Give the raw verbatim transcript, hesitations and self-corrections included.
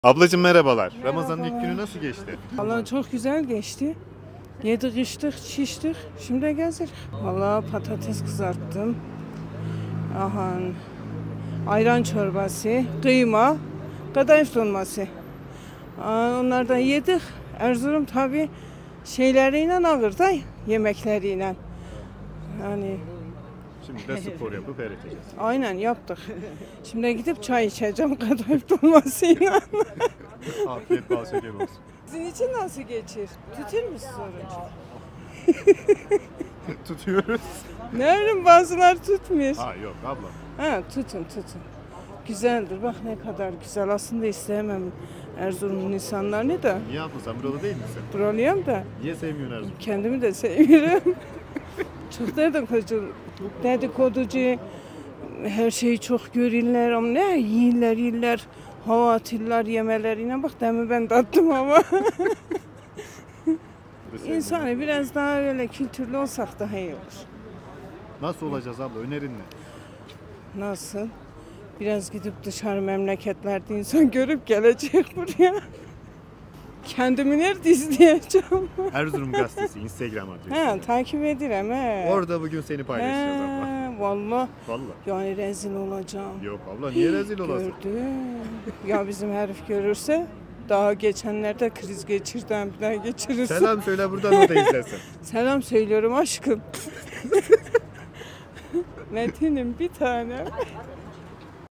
Ablacığım merhabalar. Merhaba. Ramazan'ın ilk günü nasıl geçti? Vallahi çok güzel geçti. Yedik, içtik, şiştik. Şimdi gezer. Vallahi patates kızarttım. Aha, ayran çorbası, kıyma, kadayıf dolması. Aa, onlardan yedik. Erzurum tabii şeyleriyle ağır da yemekleriyle. Yani Şimdi de spor yapıp eriteceğiz. aynen yaptık. Şimdi gidip çay içeceğim kadayıf dolmasıyla. Afiyet bal şeker olsun. Sizin için nasıl geçir? Tutur musunuz oruç? Tutuyoruz. Ne bileyim bazıları tutmuyor. Ha yok abla. Ha tutun tutun. Güzeldir bak ne kadar güzel. Aslında isteyemem Erzurum'un insanlarını da. Niye abla sen buralı değil misin? Buralıyım da Niye sevmiyorsun Erzurum? kendimi de seviyorum. Çok dedikodu, dedikoducu. Her şeyi çok görürler ama ne yiyirler yiyirler. Hava atırlar yemelerine bak demin ben tattım ama. İnsanı biraz daha öyle kültürlü olsak daha iyi olur. Nasıl olacağız abla? Önerin ne? Nasıl? Biraz gidip dışarı memleketlerde insan görüp gelecek buraya. Kendimi nerede izleyeceğim? Erzurum Gazetesi Instagram adresi. Ha, takip ederim he. Orada bugün seni paylaşacağız abla. He, vallahi Vallahi. yani rezil olacağım. Yok abla niye rezil olasın? Gördüm. Ya bizim herif görürse daha geçenlerde kriz geçirden bir daha geçirirse. Selam söyle buradan o da izlesin. Selam söylüyorum aşkım. Metin'im bir tane.